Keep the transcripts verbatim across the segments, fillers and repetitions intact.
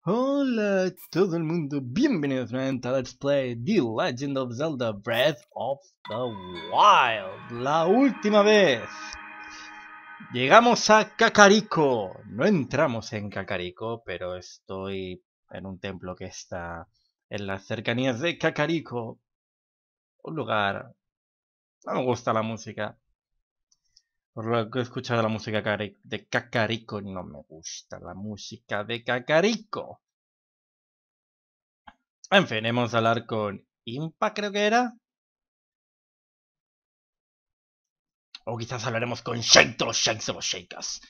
Hola a todo el mundo, bienvenidos nuevamente a Let's Play The Legend of Zelda Breath of the Wild. La última vez llegamos a Kakariko. No entramos en Kakariko, pero estoy en un templo que está en las cercanías de Kakariko. Un lugar... No me gusta la música. Por lo que he escuchado la música de Kakariko, no me gusta la música de Kakariko. En fin, hemos de hablar con Impa, creo que era. O quizás hablaremos con Shake de los Shakes de los Shakers.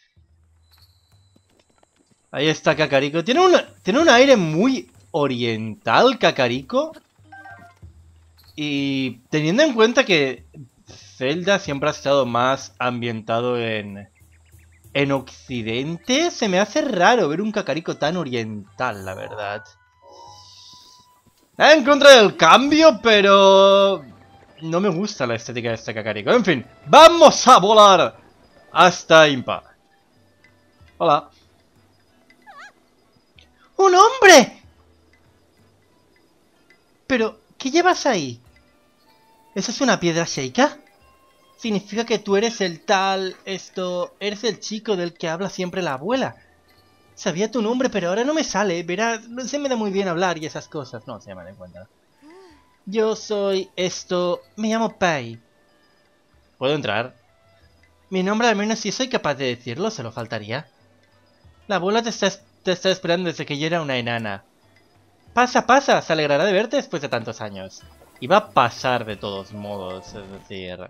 Ahí está Kakariko. Tiene un, tiene un aire muy oriental, Kakariko. Y teniendo en cuenta que Zelda siempre ha estado más ambientado en, en Occidente, se me hace raro ver un Kakariko tan oriental, la verdad. En contra del cambio, pero... no me gusta la estética de este Kakariko. En fin, ¡vamos a volar! Hasta Impa. Hola. ¡Un hombre! Pero, ¿qué llevas ahí? ¿Eso es una piedra Sheikah? Significa que tú eres el tal... esto... eres el chico del que habla siempre la abuela. Sabía tu nombre, pero ahora no me sale. Verás, no se me da muy bien hablar y esas cosas. No, se me da cuenta. Yo soy esto... me llamo Pai. ¿Puedo entrar? Mi nombre, al menos si soy capaz de decirlo, se lo faltaría. La abuela te está, te está esperando desde que yo era una enana. Pasa, pasa, se alegrará de verte después de tantos años. Y va a pasar de todos modos, es decir...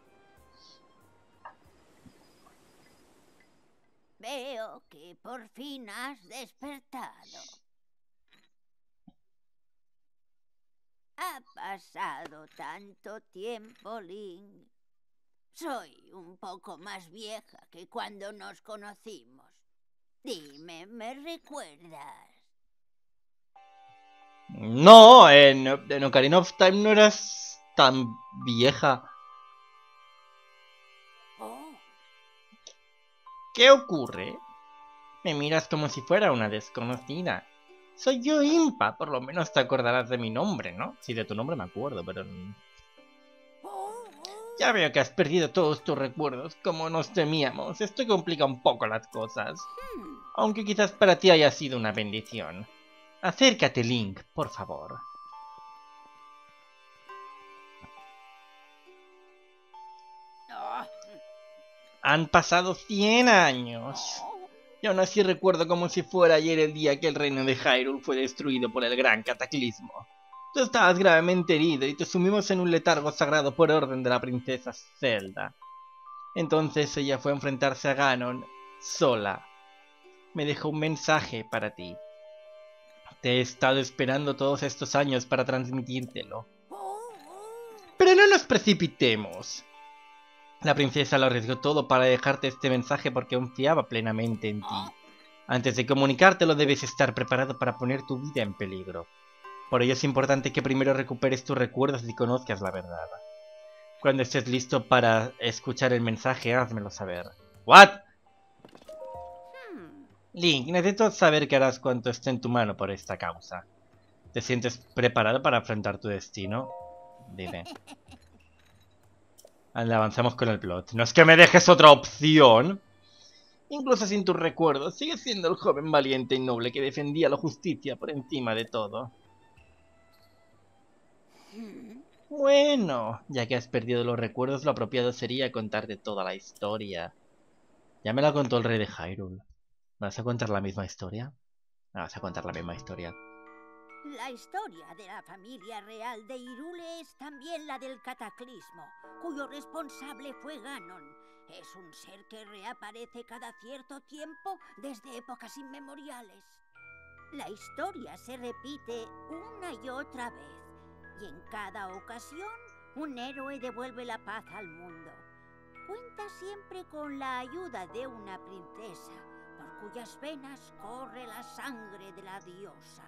Veo que por fin has despertado. Ha pasado tanto tiempo, Link. Soy un poco más vieja que cuando nos conocimos. Dime, ¿me recuerdas? No, en, en Ocarina of Time no eras tan vieja. Oh. ¿Qué ocurre? Me miras como si fuera una desconocida. Soy yo, Impa, por lo menos te acordarás de mi nombre, ¿no? Sí, de tu nombre me acuerdo, pero... Ya veo que has perdido todos tus recuerdos, como nos temíamos. Esto complica un poco las cosas. Hmm. Aunque quizás para ti haya sido una bendición. Acércate, Link, por favor. Oh. Han pasado cien años. Oh. Y aún así recuerdo como si fuera ayer el día que el reino de Hyrule fue destruido por el gran cataclismo. Tú estabas gravemente herido y te sumimos en un letargo sagrado por orden de la princesa Zelda. Entonces ella fue a enfrentarse a Ganon sola. Me dejó un mensaje para ti. Te he estado esperando todos estos años para transmitírtelo. Pero no nos precipitemos. La princesa lo arriesgó todo para dejarte este mensaje porque confiaba plenamente en ti. Antes de comunicártelo debes estar preparado para poner tu vida en peligro. Por ello es importante que primero recuperes tus recuerdos y conozcas la verdad. Cuando estés listo para escuchar el mensaje, házmelo saber. ¿What? Hmm. Link, necesito saber qué harás cuanto esté en tu mano por esta causa. ¿Te sientes preparado para enfrentar tu destino? Dime. Anda, avanzamos con el plot. No es que me dejes otra opción. Incluso sin tus recuerdos, sigues siendo el joven valiente y noble que defendía la justicia por encima de todo. Hmm. Bueno, ya que has perdido los recuerdos, lo apropiado sería contarte toda la historia. Ya me la contó el rey de Hyrule. ¿Me vas a contar la misma historia? Me vas a contar la misma historia. La historia de la familia real de Hyrule es también la del cataclismo, cuyo responsable fue Ganon. Es un ser que reaparece cada cierto tiempo desde épocas inmemoriales. La historia se repite una y otra vez, y en cada ocasión un héroe devuelve la paz al mundo. Cuenta siempre con la ayuda de una princesa, por cuyas venas corre la sangre de la diosa.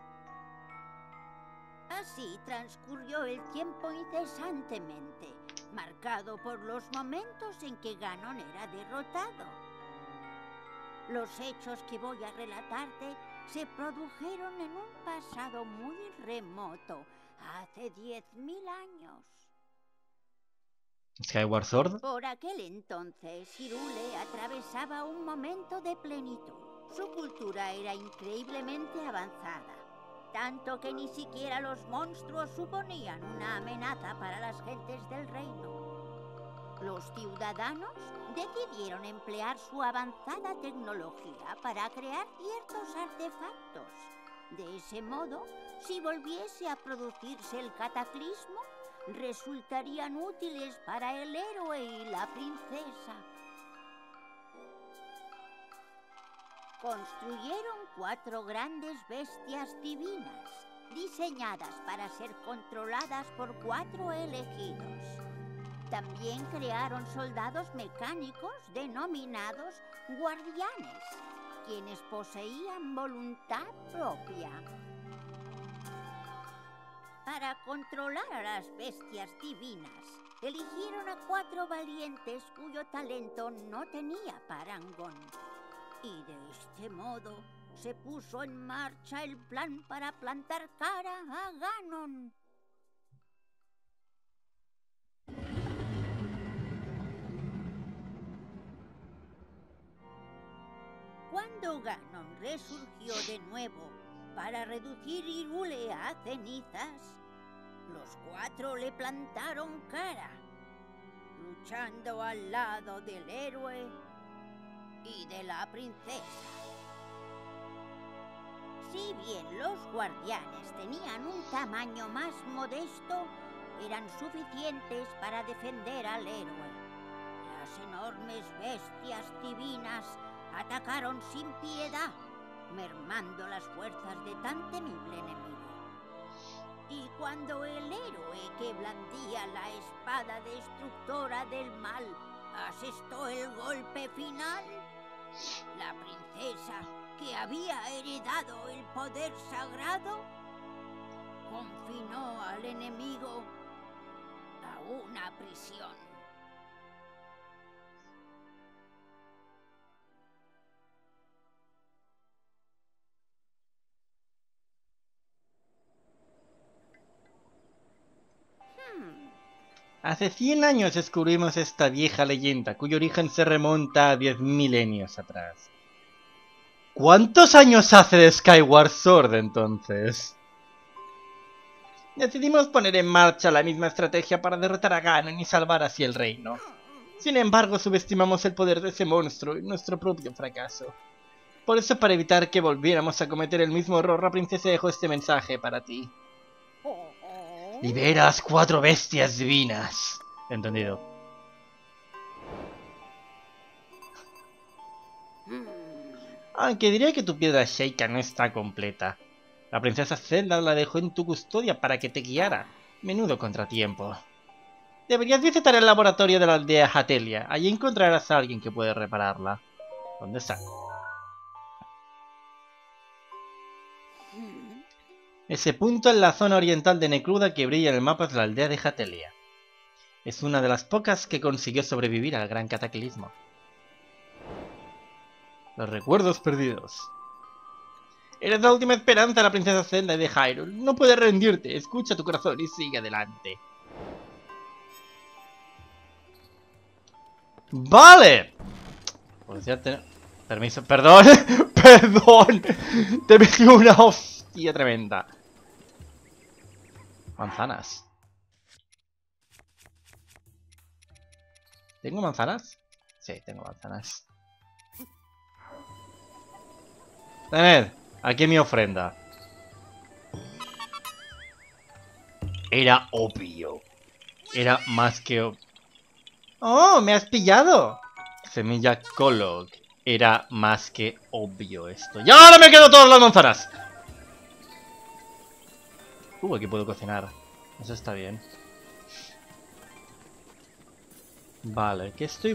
Así transcurrió el tiempo incesantemente, marcado por los momentos en que Ganon era derrotado. Los hechos que voy a relatarte se produjeron en un pasado muy remoto, hace diez mil años. ¿Skyward Sword? Por aquel entonces, Hyrule atravesaba un momento de plenitud. Su cultura era increíblemente avanzada, tanto que ni siquiera los monstruos suponían una amenaza para las gentes del reino. Los ciudadanos decidieron emplear su avanzada tecnología para crear ciertos artefactos. De ese modo, si volviese a producirse el cataclismo, resultarían útiles para el héroe y la princesa. Construyeron cuatro grandes bestias divinas, diseñadas para ser controladas por cuatro elegidos. También crearon soldados mecánicos denominados guardianes, quienes poseían voluntad propia. Para controlar a las bestias divinas, eligieron a cuatro valientes cuyo talento no tenía parangón. Y de este modo se puso en marcha el plan para plantar cara a Ganon. Cuando Ganon resurgió de nuevo para reducir Hyrule a cenizas, los cuatro le plantaron cara, luchando al lado del héroe y de la princesa. Si bien los guardianes tenían un tamaño más modesto, eran suficientes para defender al héroe. Las enormes bestias divinas atacaron sin piedad, mermando las fuerzas de tan temible enemigo. Y cuando el héroe que blandía la espada destructora del mal asestó el golpe final, la princesa, que había heredado el poder sagrado, confinó al enemigo a una prisión. Hace cien años descubrimos esta vieja leyenda, cuyo origen se remonta a diez milenios atrás. ¿Cuántos años hace de Skyward Sword, entonces? Decidimos poner en marcha la misma estrategia para derrotar a Ganon y salvar así el reino. Sin embargo, subestimamos el poder de ese monstruo y nuestro propio fracaso. Por eso, para evitar que volviéramos a cometer el mismo error, la princesa dejó este mensaje para ti. Liberas cuatro bestias divinas. Entendido. Aunque diría que tu piedra Sheikah no está completa. La princesa Zelda la dejó en tu custodia para que te guiara. Menudo contratiempo. Deberías visitar el laboratorio de la aldea Hatelia. Allí encontrarás a alguien que puede repararla. ¿Dónde está? Ese punto en la zona oriental de Necluda que brilla en el mapa es la aldea de Hatelia. Es una de las pocas que consiguió sobrevivir al gran cataclismo. Los recuerdos perdidos. Eres la última esperanza de la princesa Zelda y de Hyrule. No puedes rendirte. Escucha tu corazón y sigue adelante. ¡Vale! Pues ya te... Permiso, perdón. Perdón. Te metí una hostia tremenda. Manzanas. ¿Tengo manzanas? Sí, tengo manzanas. Tened, aquí mi ofrenda. Era obvio. Era más que obvio. ¡Oh! ¡Me has pillado! Semilla Kolok. Era más que obvio esto. ¡Y ahora me quedo todas las manzanas! Uh, aquí puedo cocinar. Eso está bien. Vale, ¿qué estoy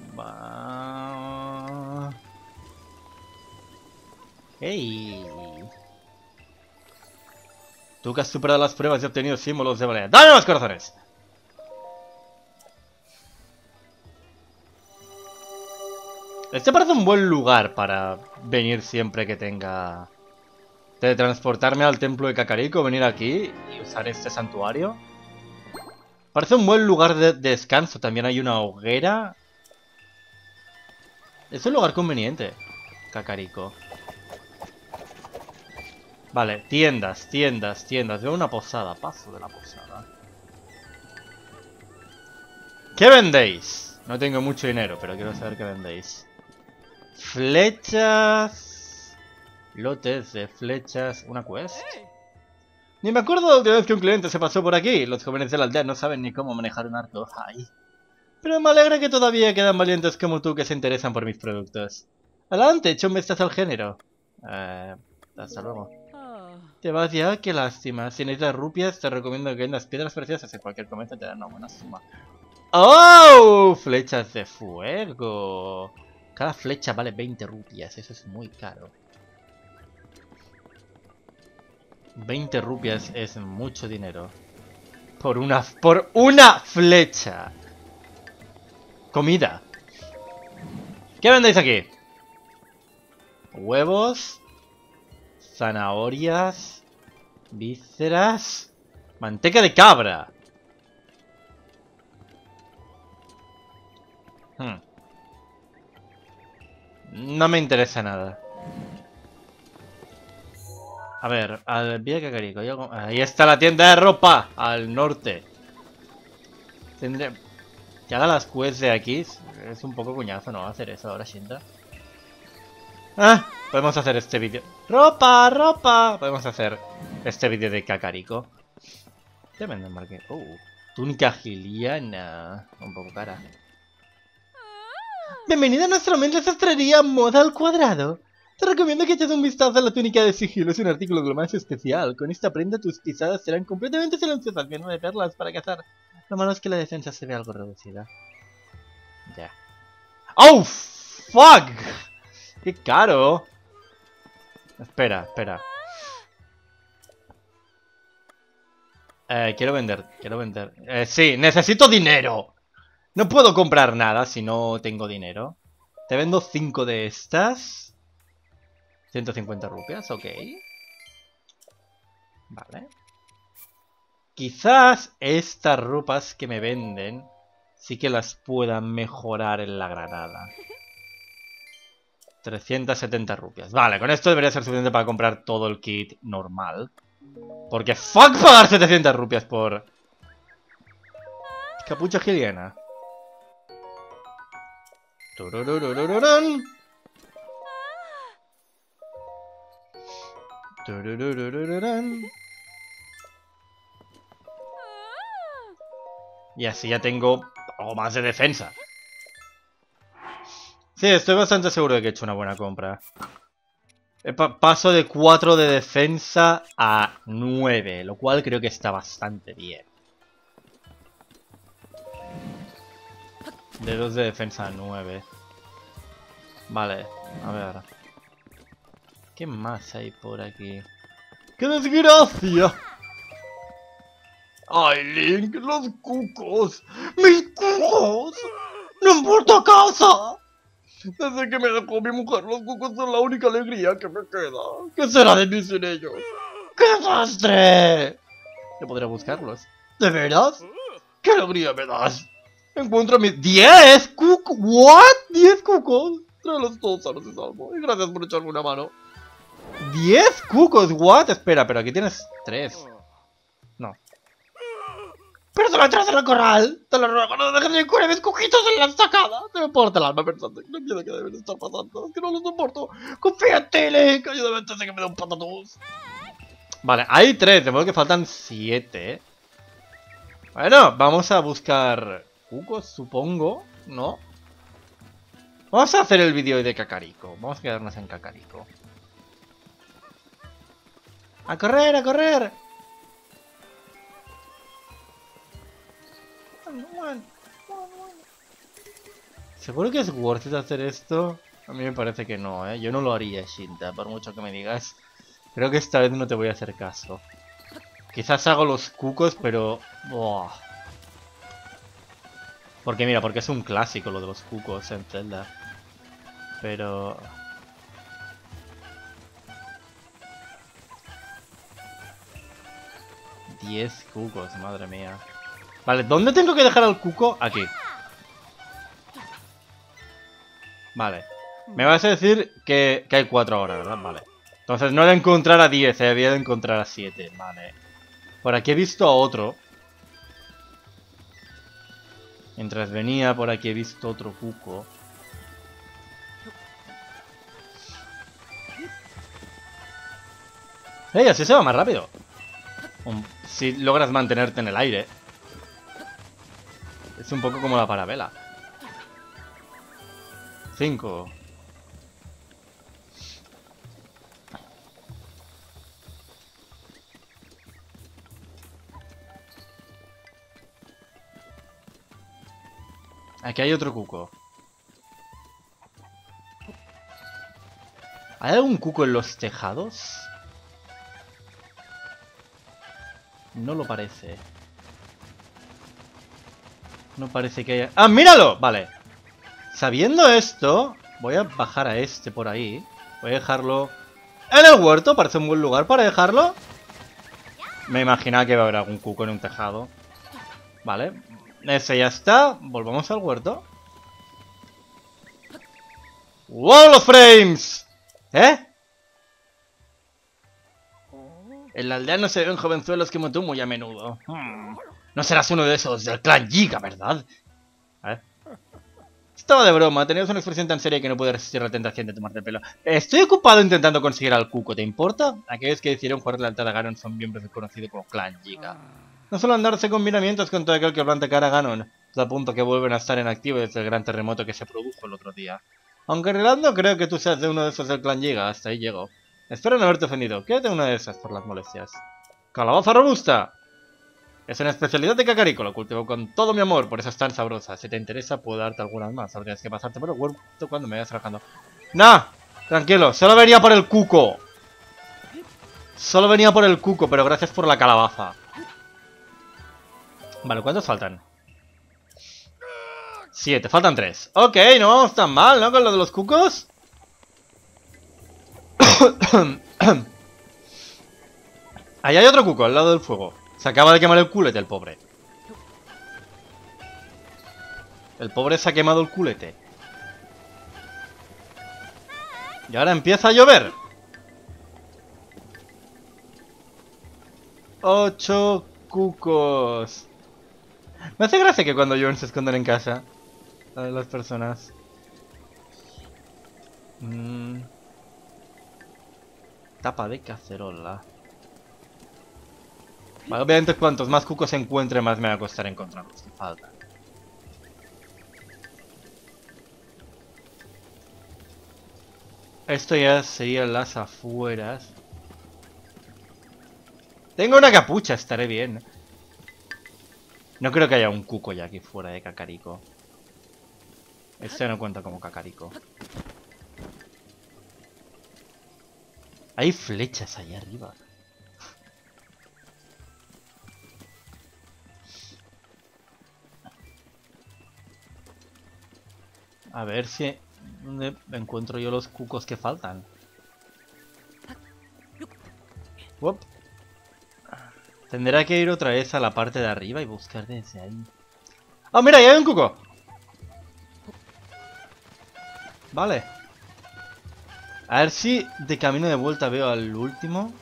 buscando? ¡Ey! Tú que has superado las pruebas y obtenido símbolos de valía. ¡Dame más corazones! Este parece un buen lugar para venir siempre que tenga Teletransportarme al templo de Kakariko, venir aquí y usar este santuario. Parece un buen lugar de descanso. También hay una hoguera. Es un lugar conveniente, Kakariko. Vale, tiendas, tiendas, tiendas. Veo una posada, paso de la posada. ¿Qué vendéis? No tengo mucho dinero, pero quiero saber qué vendéis. Flechas... Lotes de flechas... ¿Una quest? Ni me acuerdo de la última vez que un cliente se pasó por aquí. Los jóvenes de la aldea no saben ni cómo manejar un arco. Ay. Pero me alegra que todavía quedan valientes como tú que se interesan por mis productos. Adelante, echa un vistazo al género. Eh... Hasta luego. Te vas ya, qué lástima. Si necesitas rupias, te recomiendo que vendas piedras preciosas. En cualquier comercio te dan una buena suma. ¡Oh! Flechas de fuego. Cada flecha vale veinte rupias. Eso es muy caro. veinte rupias es mucho dinero. Por una... ¡Por una flecha! Comida. ¿Qué vendéis aquí? Huevos. Zanahorias. Vísceras. Manteca de cabra. Hmm. No me interesa nada. A ver, al pie de Kakariko. Yo... Ahí está la tienda de ropa. Al norte. Tendré... Que haga las quests de aquí. Es un poco cuñazo, ¿no? Hacer eso ahora, Shinta. Ah, podemos hacer este vídeo. ¡Ropa! ¡Ropa! Podemos hacer este vídeo de Kakariko. ¿Qué venden, Marque? Uh, túnica giliana. Un poco cara. Bienvenida a nuestra humilde sastrería Moda al Cuadrado. Te recomiendo que eches un vistazo a la túnica de sigilo. Es un artículo de lo más especial. Con esta prenda tus pisadas serán completamente silenciosas, lleno de perlas para cazar. Lo malo es que la defensa se ve algo reducida. Ya. ¡Oh! ¡Fuck! ¡Qué caro! Espera, espera. Eh, quiero vender, quiero vender. Eh, sí, necesito dinero. No puedo comprar nada si no tengo dinero. Te vendo cinco de estas. ciento cincuenta rupias, ok. Vale. Quizás estas ropas que me venden sí que las pueda mejorar en la granada. trescientas setenta rupias. Vale, con esto debería ser suficiente para comprar todo el kit normal. Porque fuck pagar setecientas rupias por... Capucha giliana. Tururururururun. Turururururun. Y así ya tengo algo más de defensa. Sí, estoy bastante seguro de que he hecho una buena compra. Pa- paso de cuatro de defensa a nueve, lo cual creo que está bastante bien. De dos de defensa a nueve. Vale, a ver. ¿Qué más hay por aquí? ¡Qué desgracia! ¡Ay, Link! ¡Los cucos! ¡Mis cucos! ¡No importa a casa! Desde que me dejó mi mujer, los cucos son la única alegría que me queda. ¿Qué será de mí sin ellos? ¡Qué desastre! Yo podría buscarlos. ¿De veras? ¡Qué alegría me das! Encuentro mis... ¡diez cucos! ¿What? ¿diez cucos? Tráelos todos sanos y salvos. Y gracias por echarme una mano. ¿diez cucos? ¿What? Espera, pero aquí tienes tres. No. ¡Pero se lo echas en el corral! Te lo ruego, no dejes de curar mis cuquitos en la estacada. Se me porta el alma pensando que no quiero que deben estar pasando. Es que no lo soporto. ¡Confía en ti, Link! Ayúdame antes de que me dé un patatús. Vale, hay tres. De modo que faltan siete. Bueno, vamos a buscar cucos, supongo. ¿No? Vamos a hacer el vídeo de Kakariko. Vamos a quedarnos en Kakariko. ¡A correr, a correr! ¿Seguro que es worth it hacer esto? A mí me parece que no, ¿eh? Yo no lo haría, Shinta, por mucho que me digas. Creo que esta vez no te voy a hacer caso. Quizás hago los cucos, pero... Buah. Porque mira, porque es un clásico lo de los cucos en Zelda. Pero... diez cucos, madre mía. Vale, ¿dónde tengo que dejar al cuco? Aquí. Vale. Me vas a decir que, que hay cuatro ahora, ¿verdad? Vale. Entonces no he de encontrar a diez, eh, había de encontrar a siete. Vale. Por aquí he visto a otro. Mientras venía, por aquí he visto otro cuco. ¡Ey! Así se va más rápido. Um, si logras mantenerte en el aire. Es un poco como la parabela. Cinco. Aquí hay otro cuco. ¿Hay algún cuco en los tejados? No lo parece. No parece que haya... ¡Ah, míralo! Vale. Sabiendo esto, voy a bajar a este por ahí. Voy a dejarlo en el huerto. Parece un buen lugar para dejarlo. Me imaginaba que iba a haber algún cuco en un tejado. Vale. Ese ya está. Volvamos al huerto. ¡Wow, los frames! ¿Eh? En la aldea no se ven jovenzuelos como tú muy a menudo. Hmm. No serás uno de esos del clan Giga, ¿verdad? A ver. Estaba de broma, tenías una expresión tan seria que no pude resistir la tentación de tomarte el pelo. Estoy ocupado intentando conseguir al cuco, ¿te importa? Aquellos que decidieron jugar lealtad a Ganon son miembros del conocido como clan Giga. No suelen andarse combinamientos con todo aquel que plante cara a Ganon, hasta el punto que vuelven a estar en activo desde el gran terremoto que se produjo el otro día. Aunque en realidad no creo que tú seas de uno de esos del clan Giga, hasta ahí llego. Espero no haberte ofendido, quédate una de esas por las molestias. ¡Calabaza robusta! Es una especialidad de Kakariko, lo cultivo con todo mi amor, por eso es tan sabrosa. Si te interesa, puedo darte algunas más. Habrías que pasarte por el huerto cuando me vayas trabajando. ¡Nah! Tranquilo, solo venía por el cuco. Solo venía por el cuco, pero gracias por la calabaza. Vale, ¿cuántos faltan? Siete, faltan tres. Ok, no vamos tan mal, ¿no? Con lo de los cucos. Ahí hay otro cuco, al lado del fuego. Se acaba de quemar el culete, el pobre. El pobre se ha quemado el culete. Y ahora empieza a llover. Ocho cucos. Me hace gracia que cuando llueven se escondan en casa. A las personas. Mm. Tapa de cacerola. Vale, obviamente cuantos más cucos encuentre, más me va a costar encontrar los que faltan. Esto ya sería las afueras. Tengo una capucha, estaré bien. No creo que haya un cuco ya aquí fuera de Kakariko. Este no cuenta como Kakariko. Hay flechas allá arriba. A ver si... ¿Dónde encuentro yo los cucos que faltan? Uop. Tendré que ir otra vez a la parte de arriba y buscar desde ahí. ¡Oh, mira! ¡Ya hay un cuco! Vale. A ver si de camino de vuelta veo al último.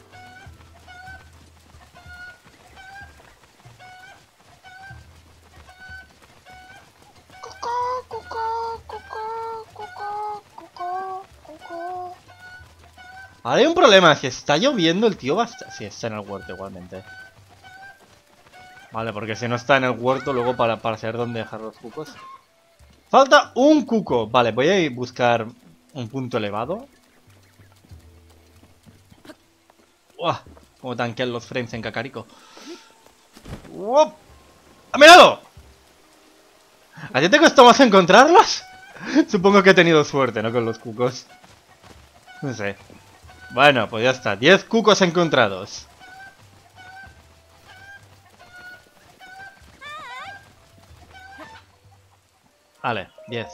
Ahora hay un problema, si está lloviendo el tío va a estar... Sí, está en el huerto igualmente. Vale, porque si no está en el huerto, luego para, para saber dónde dejar los cucos. Falta un cuco. Vale, voy a ir a buscar un punto elevado. ¡Uah! Como tanquean los frames en Kakariko. ¡Uop! ¡Ha mirado! ¿A ti te costó más encontrarlos? Supongo que he tenido suerte, ¿no? Con los cucos. No sé. Bueno, pues ya está. diez cucos encontrados. Vale, diez.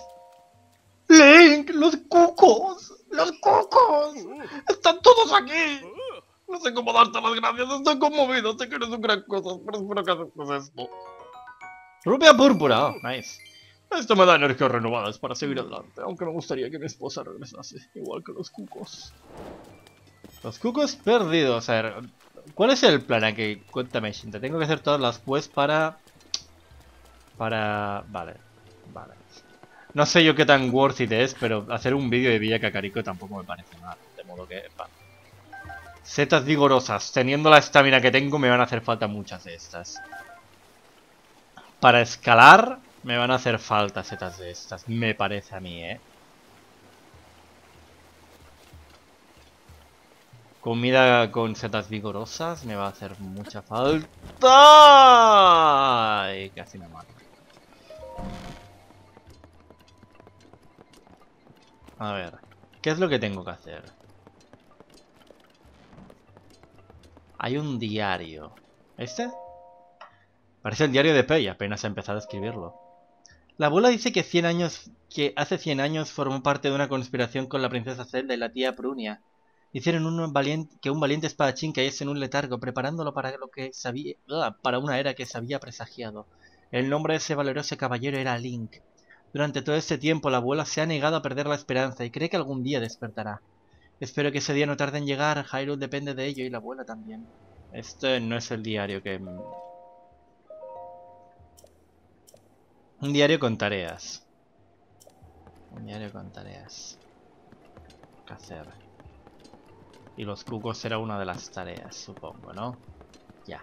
¡Link! ¡Los cucos! ¡Los cucos! ¡Están todos aquí! No sé cómo darte las gracias, estoy conmovido, sé que eres un gran cosa, pero espero que aceptes esto. Rubia púrpura, oh, nice. Esto me da energías renovadas para seguir adelante, aunque me gustaría que mi esposa regresase, igual que los cucos. Los cucos perdidos, a ver, ¿cuál es el plan aquí? Cuéntame, Shinta, tengo que hacer todas las quests para... Para... Vale, vale. No sé yo qué tan worth it es, pero hacer un vídeo de Villa Kakariko tampoco me parece mal, de modo que... Va. Setas vigorosas, teniendo la estamina que tengo me van a hacer falta muchas de estas. Para escalar me van a hacer falta setas de estas, me parece a mí, ¿eh? Comida con setas vigorosas me va a hacer mucha falta. Ay, casi me mato. A ver, ¿qué es lo que tengo que hacer? Hay un diario. ¿Este? Parece el diario de Pei, apenas he empezado a escribirlo. La abuela dice que cien años, que hace cien años formó parte de una conspiración con la princesa Zelda y la tía Prunia. Hicieron un valiente, que un valiente espadachín cayese en un letargo, preparándolo para lo que sabía, para una era que se había presagiado. El nombre de ese valeroso caballero era Link. Durante todo este tiempo la abuela se ha negado a perder la esperanza y cree que algún día despertará. Espero que ese día no tarde en llegar, Hyrule depende de ello y la abuela también. Este no es el diario que... Un diario con tareas. Un diario con tareas. ¿Qué hacer? Y los cucos será una de las tareas, supongo, ¿no? Ya.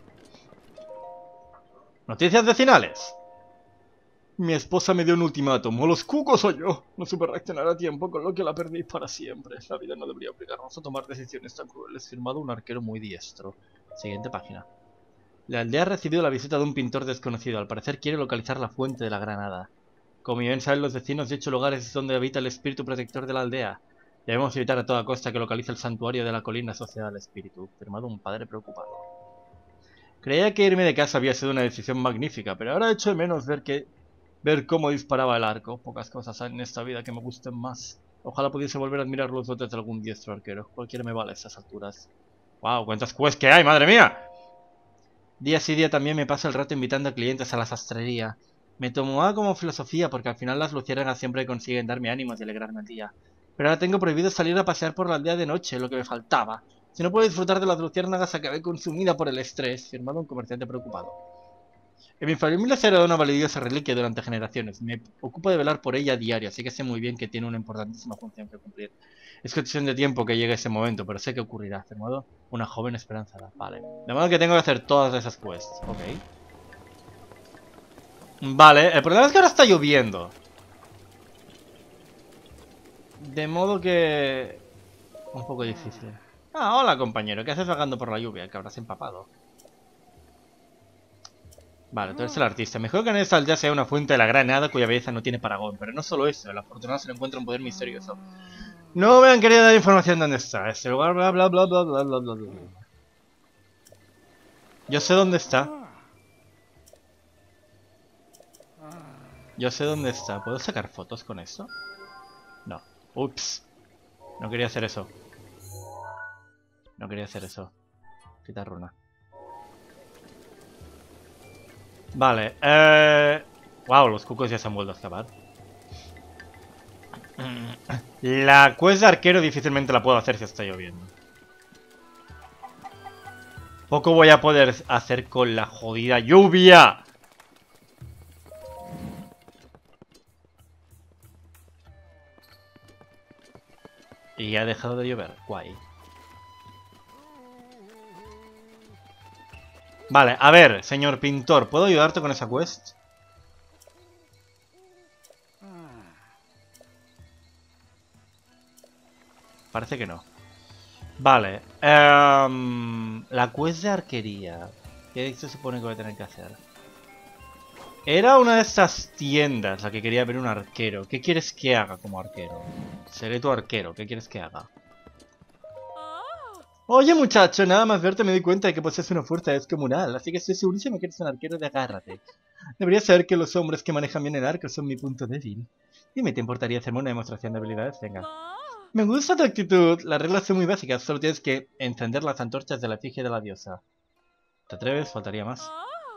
Noticias vecinales. Mi esposa me dio un ultimátum. O los cucos o yo. No supe reaccionar a tiempo, con lo que la perdí para siempre. La vida no debería obligarnos a tomar decisiones tan crueles. Firmado un arquero muy diestro. Siguiente página. La aldea ha recibido la visita de un pintor desconocido. Al parecer quiere localizar la fuente de la granada. Como bien saben los vecinos, dicho lugar es donde habita el espíritu protector de la aldea. Debemos evitar a toda costa que localice el santuario de la colina asociada al espíritu. Firmado un padre preocupado. Creía que irme de casa había sido una decisión magnífica, pero ahora echo de menos ver que ver cómo disparaba el arco. Pocas cosas hay en esta vida que me gusten más. Ojalá pudiese volver a admirar los dotes de algún diestro arquero. Cualquiera me vale a estas alturas. ¡Wow! ¿Cuántas quests que hay, madre mía! Día sí día también me paso el rato invitando a clientes a la sastrería. Me tomaba como filosofía porque al final las luciérnagas siempre consiguen darme ánimos y alegrarme el día. Pero ahora tengo prohibido salir a pasear por la aldea de noche, lo que me faltaba. Si no puedo disfrutar de las luciérnagas acabé consumida por el estrés. Firmado un comerciante preocupado. En mi familia se ha heredado una valiosa reliquia durante generaciones. Me ocupo de velar por ella a diario, así que sé muy bien que tiene una importantísima función que cumplir. Es cuestión de tiempo que llegue ese momento, pero sé que ocurrirá. Firmado una joven esperanzada. Vale. De modo que tengo que hacer todas esas quests. Ok. Vale, el problema es que ahora está lloviendo. De modo que... Un poco difícil. Ah, hola compañero, ¿qué haces vagando por la lluvia? Que habrás empapado. Vale, tú eres el artista. Mejor que en esta aldea sea una fuente de la granada cuya belleza no tiene paragón. Pero no solo eso, el afortunado se le encuentra un poder misterioso. No me han querido dar información de dónde está. Este lugar, bla bla bla bla bla bla bla bla. Yo sé dónde está. Yo sé dónde está. ¿Puedo sacar fotos con esto? No. Ups. No quería hacer eso. No quería hacer eso. Quita runa. Vale. Eh... Wow, los cucos ya se han vuelto a escapar. La quest de arquero difícilmente la puedo hacer si está lloviendo. Poco voy a poder hacer con la jodida lluvia. Y ha dejado de llover. Guay. Vale, a ver, señor pintor, ¿puedo ayudarte con esa quest? Parece que no. Vale. Um, la quest de arquería. ¿Qué se supone que voy a tener que hacer? Era una de estas tiendas la que quería ver un arquero. ¿Qué quieres que haga como arquero? Seré tu arquero. ¿Qué quieres que haga? Oye muchacho, nada más verte me di cuenta de que posees una fuerza descomunal, así que estoy segurísimo que eres un arquero de agárrate. Deberías saber que los hombres que manejan bien el arco son mi punto débil. Dime, ¿te importaría hacerme una demostración de habilidades? Venga. Me gusta tu actitud. Las reglas son muy básicas. Solo tienes que encender las antorchas de la efigie de la diosa. ¿Te atreves? Faltaría más.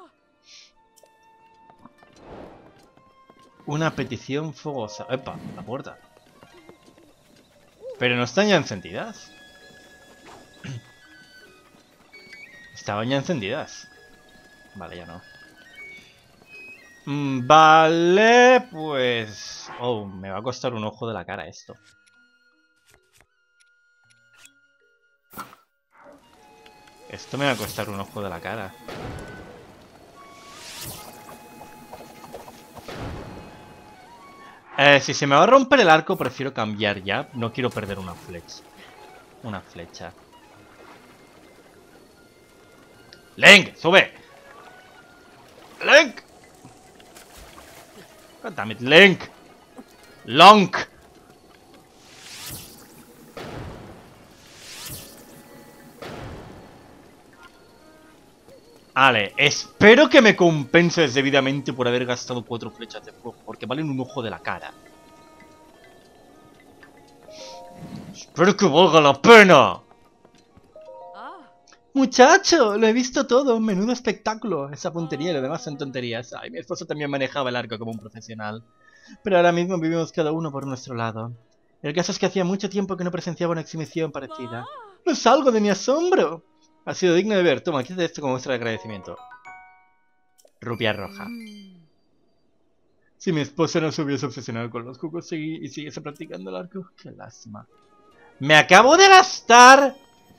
Una petición fogosa. ¡Epa! La puerta. Pero no están ya encendidas. Estaban ya encendidas. Vale, ya no. Mm, vale, pues... Oh, me va a costar un ojo de la cara esto. Esto me va a costar un ojo de la cara. Eh, si se me va a romper el arco, prefiero cambiar ya. No quiero perder una flecha. Una flecha. ¡Link! ¡Sube! ¡Link! God damn it, Link! ¡Lonk! Vale, espero que me compenses debidamente por haber gastado cuatro flechas de fuego, porque valen un ojo de la cara. ¡Espero que valga la pena! Muchacho, lo he visto todo, menudo espectáculo. Esa puntería y lo demás son tonterías. Ay, mi esposo también manejaba el arco como un profesional. Pero ahora mismo vivimos cada uno por nuestro lado. El caso es que hacía mucho tiempo que no presenciaba una exhibición parecida. ¡No salgo de mi asombro! Ha sido digno de ver. Toma, quítate esto como muestra de agradecimiento. Rupia roja. Si mi esposa no se hubiese obsesionado con los cucos y siguiese practicando el arco, qué lástima. ¡Me acabo de gastar!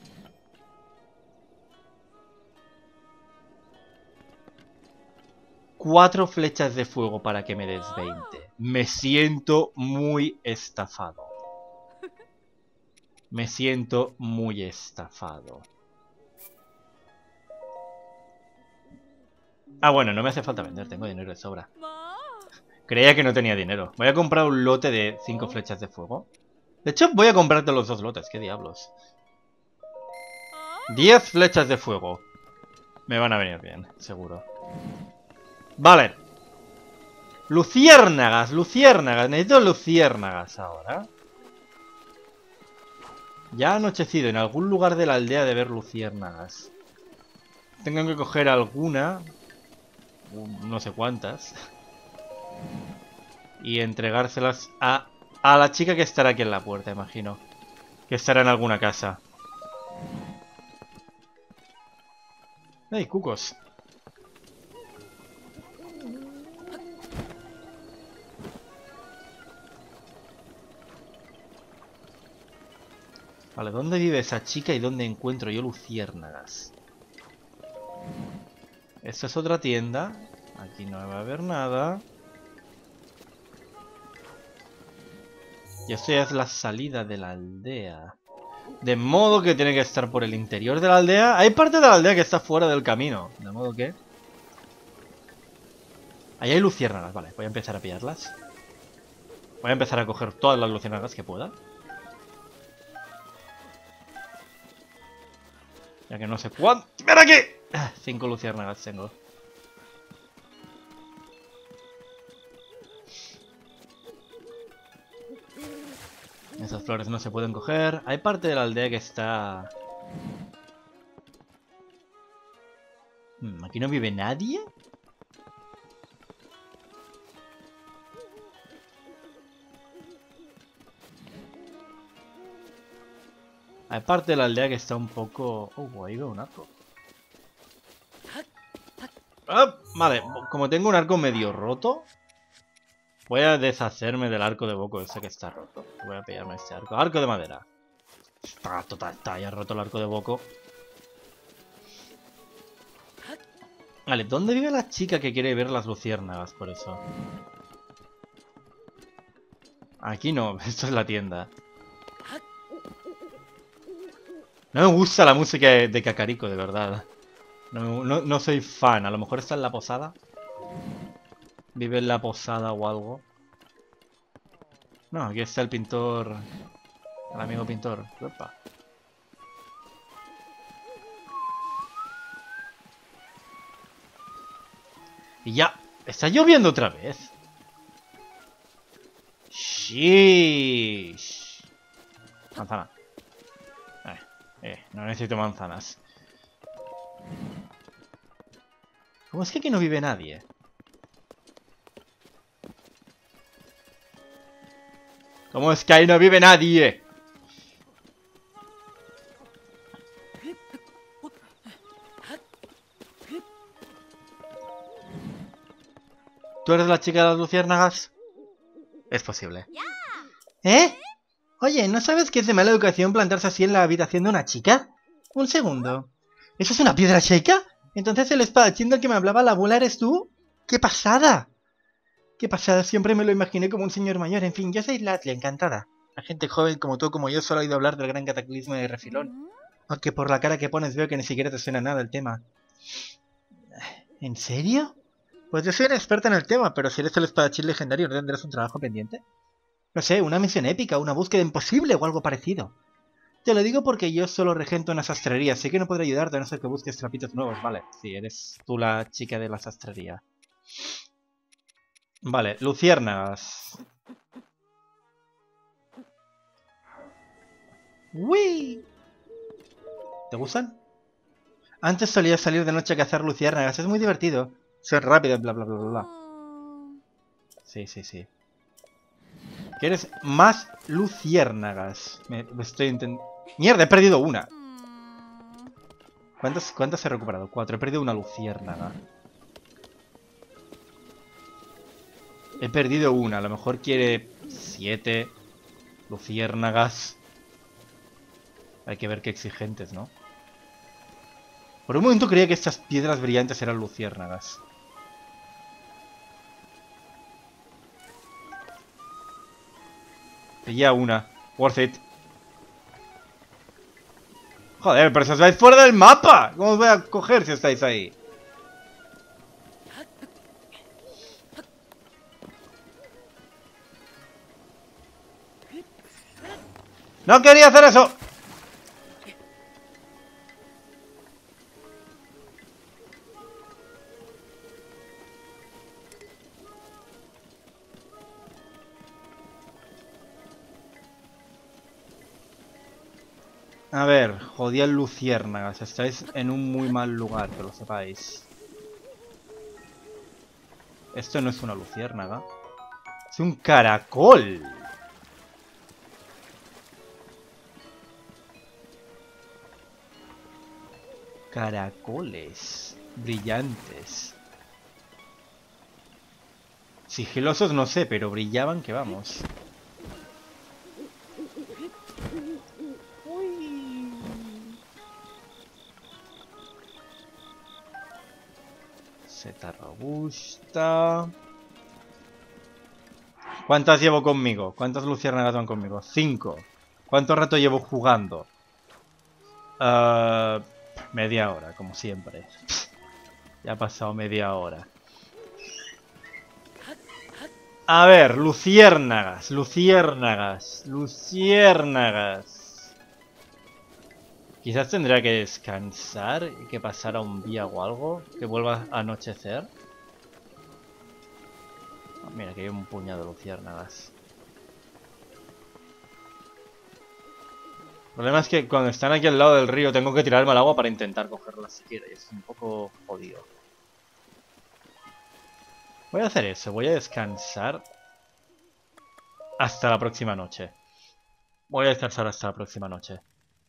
Cuatro flechas de fuego para que me des veinte. Me siento muy estafado. Me siento muy estafado. Ah, bueno, no me hace falta vender. Tengo dinero de sobra. Creía que no tenía dinero. Voy a comprar un lote de cinco flechas de fuego. De hecho, voy a comprarte los dos lotes. ¿Qué diablos? diez flechas de fuego. Me van a venir bien, seguro. Vale. Luciérnagas, luciérnagas. Necesito luciérnagas ahora. Ya ha anochecido. En algún lugar de la aldea de ver luciérnagas. Tengo que coger alguna. No sé cuántas. Y entregárselas a, a la chica que estará aquí en la puerta, imagino. Que estará en alguna casa. ¡Ey, cucos! Vale, ¿dónde vive esa chica y dónde encuentro yo luciérnagas? Esta es otra tienda. Aquí no va a haber nada. Y esto ya es la salida de la aldea. De modo que tiene que estar por el interior de la aldea. Hay parte de la aldea que está fuera del camino. De modo que... Ahí hay luciérnagas. Vale, voy a empezar a pillarlas. Voy a empezar a coger todas las luciérnagas que pueda. Ya que no sé cuánto... ¡Ven aquí! Ah, cinco luciérnagas tengo. Esas flores no se pueden coger. Hay parte de la aldea que está... Hmm, ¿aquí no vive nadie? Hay parte de la aldea que está un poco... Oh, ahí veo un arco. Ah, vale, como tengo un arco medio roto, voy a deshacerme del arco de Boko ese que está roto. Voy a pillarme este arco. Arco de madera. Está total, está ya roto el arco de Boko. Vale, ¿dónde vive la chica que quiere ver las luciérnagas? Por eso. Aquí no, esto es la tienda. No me gusta la música de Kakariko, de verdad. No, no, no soy fan. A lo mejor está en la posada. Vive en la posada o algo. No, aquí está el pintor. El amigo pintor. Opa. Y ya. ¿Está lloviendo otra vez? Sheesh. Manzana. Eh, eh, no necesito manzanas. ¿Cómo es que aquí no vive nadie? ¿Cómo es que ahí no vive nadie? ¿Tú eres la chica de las luciérnagas? Es posible. ¿Eh? Oye, ¿no sabes que es de mala educación plantarse así en la habitación de una chica? Un segundo. ¿Eso es una piedra chica? ¿Entonces el espadachín del que me hablaba la abuela eres tú? ¡Qué pasada! ¡Qué pasada! Siempre me lo imaginé como un señor mayor. En fin, yo soy Latlia, encantada. La gente joven como tú, como yo, solo ha oído hablar del gran cataclismo de refilón. Aunque por la cara que pones veo que ni siquiera te suena nada el tema. ¿En serio? Pues yo soy una experta en el tema, pero si eres el espadachín legendario, ¿no tendrás un trabajo pendiente? No sé, una misión épica, una búsqueda imposible o algo parecido. Te lo digo porque yo solo regento una sastrería, así que no podré ayudarte a no ser que busques trapitos nuevos, vale. Sí, eres tú la chica de la sastrería. Vale, luciérnagas. ¡Uy! ¿Te gustan? Antes solía salir de noche a cazar luciérnagas, es muy divertido. Son rápidas, bla bla bla bla bla. Sí, sí, sí. ¿Quieres más luciérnagas? Me, me estoy intentando... ¡Mierda! He perdido una. ¿Cuántas, ¿Cuántas he recuperado? Cuatro. He perdido una luciérnaga. He perdido una. A lo mejor quiere siete luciérnagas. Hay que ver qué exigentes, ¿no? Por un momento creía que estas piedras brillantes eran luciérnagas. Pilla una. Worth it. Joder, pero si os vais fuera del mapa. ¿Cómo os voy a coger si estáis ahí? ¡No quería hacer eso! A ver, jodías luciérnagas. Estáis en un muy mal lugar, que lo sepáis. Esto no es una luciérnaga. Es un caracol. Caracoles brillantes. Sigilosos no sé, pero brillaban que vamos. Seta robusta. ¿Cuántas llevo conmigo? ¿Cuántas luciérnagas van conmigo? Cinco. ¿Cuánto rato llevo jugando? Uh, media hora, como siempre. Ya ha pasado media hora. A ver, luciérnagas, luciérnagas, luciérnagas. Quizás tendría que descansar y que pasara un día o algo. Que vuelva a anochecer. Oh, mira, que hay un puñado de luciérnagas. El problema es que cuando están aquí al lado del río tengo que tirarme al agua para intentar cogerlas siquiera. Y es un poco jodido. Voy a hacer eso, voy a descansar hasta la próxima noche. Voy a descansar hasta la próxima noche.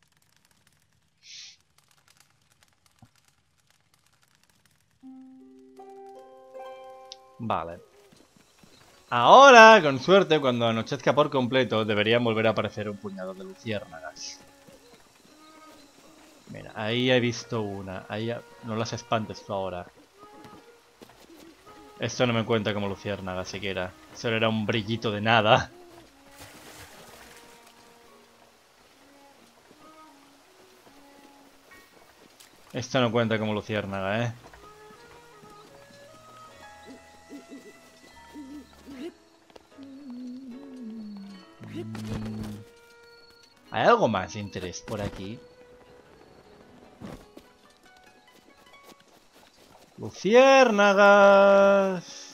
Vale. Ahora, con suerte, cuando anochezca por completo, deberían volver a aparecer un puñado de luciérnagas. Mira, ahí he visto una. Ahí ha... No las espantes tú ahora. Esto no me cuenta como luciérnaga siquiera. Solo era un brillito de nada. Esto no cuenta como luciérnaga, ¿eh? Mm. ¿Hay algo más de interés por aquí? Luciérnagas.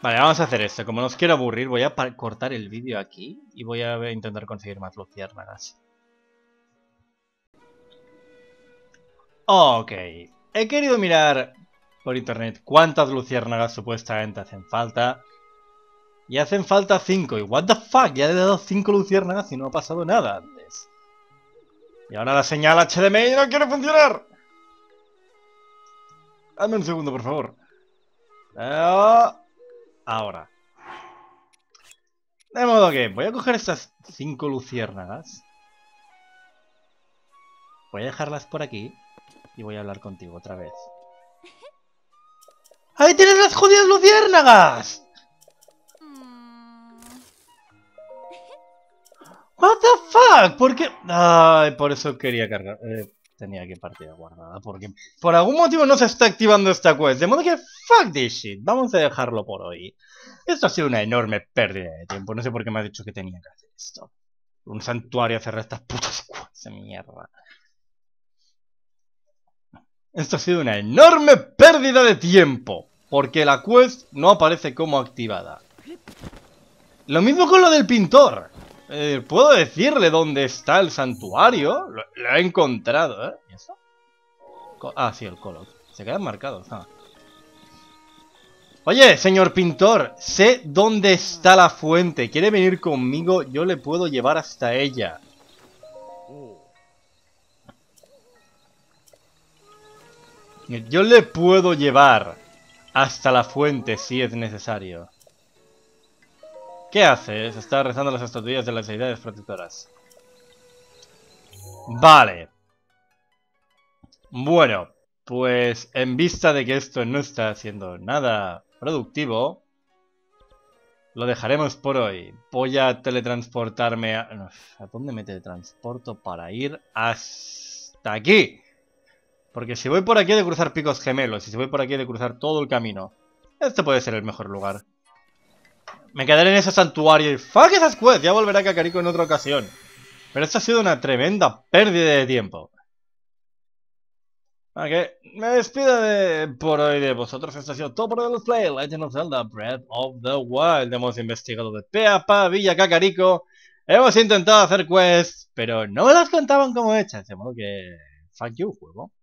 Vale, vamos a hacer esto. Como no os quiero aburrir, voy a cortar el vídeo aquí y voy a intentar conseguir más luciérnagas. Ok. He querido mirar por internet cuántas luciérnagas supuestamente hacen falta. Y hacen falta cinco. Y what the fuck, ya le he dado cinco luciérnagas y no ha pasado nada antes. Y ahora la señal H D M I no quiere funcionar. Dame un segundo, por favor. Ahora. De modo que voy a coger estas cinco luciérnagas. Voy a dejarlas por aquí. Y voy a hablar contigo otra vez. ¡Ahí tienes las jodidas luciérnagas! What the fuck? ¿Por qué? Ay, por eso quería cargar. Eh, tenía que partida guardada. Porque por algún motivo no se está activando esta quest. De modo que fuck this shit. Vamos a dejarlo por hoy. Esto ha sido una enorme pérdida de tiempo. No sé por qué me has dicho que tenía que hacer esto. Un santuario a cerrar estas putas quests de mierda. Esto ha sido una enorme pérdida de tiempo. Porque la quest no aparece como activada. Lo mismo con lo del pintor. Eh, ¿Puedo decirle dónde está el santuario? Lo, lo he encontrado, ¿eh? ¿Y eso? Co ah, sí, el color. Se quedan marcados. Ah. Oye, señor pintor, sé dónde está la fuente. ¿Quiere venir conmigo? Yo le puedo llevar hasta ella. Yo le puedo llevar hasta la fuente si es necesario. ¿Qué haces? Está rezando las estatuillas de las deidades protectoras. Vale. Bueno, pues en vista de que esto no está haciendo nada productivo, lo dejaremos por hoy. Voy a teletransportarme a... ¿A dónde me teletransporto para ir hasta aquí? Porque si voy por aquí he de cruzar picos gemelos y si voy por aquí he de cruzar todo el camino. Este puede ser el mejor lugar. Me quedaré en ese santuario y ¡fuck esas quests! Ya volverá Kakariko en otra ocasión. Pero esto ha sido una tremenda pérdida de tiempo. Ok, me despido de por hoy de vosotros. Esto ha sido todo por el Let's Play Legend of Zelda Breath of the Wild. Hemos investigado de pe a pa Villa Kakariko. Hemos intentado hacer quests, pero no me las contaban como hechas. De modo que... fuck you, juego.